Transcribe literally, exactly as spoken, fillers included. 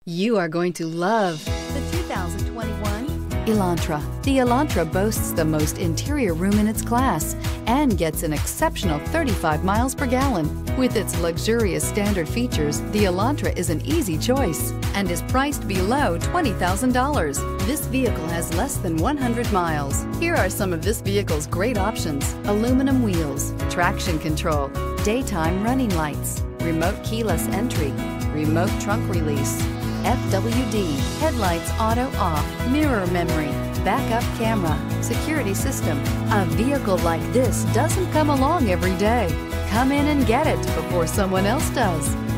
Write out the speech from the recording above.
You are going to love the two thousand twenty-one Elantra. The Elantra boasts the most interior room in its class and gets an exceptional thirty-five miles per gallon. With its luxurious standard features, the Elantra is an easy choice and is priced below twenty thousand dollars. This vehicle has less than one hundred miles. Here are some of this vehicle's great options: aluminum wheels, traction control, daytime running lights, remote keyless entry, remote trunk release, F W D, headlights auto off, mirror memory, backup camera, security system. A vehicle like this doesn't come along every day. Come in and get it before someone else does.